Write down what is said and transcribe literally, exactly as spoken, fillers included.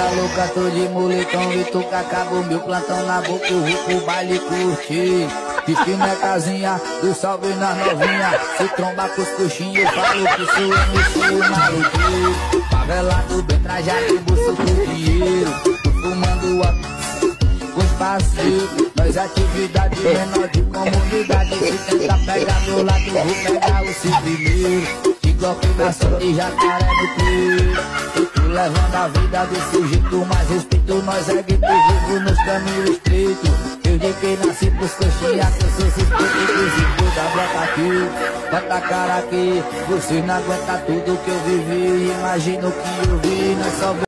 Vida louca, tô de moletom, Vitor acabou meu plantão na boca, o rico baile curtir. Diz que não é casinha, do salve nas novinha. Se tromba com os coxinhos, eu falo que sou M C maluqueiro. Favelado, bem trajado, bolso com dinheiro. Tô fumando a com os parceiros. Nós atividade menor de comunidade. Se tenta pegar meu lado, vou pegar o seu primeiro. De golpe na sorte e jacaré no peito. Eu tô levando a vida desse jeito, mas respeito nós é gueto vivo nos caminhos estreitos. Eu de que nasci pros coxinha, que eu sou suspeito dos irmãos da brota aqui. Bota a cara aqui, vocês não aguentam tudo que eu vivi. Imagina o que eu vi, nós só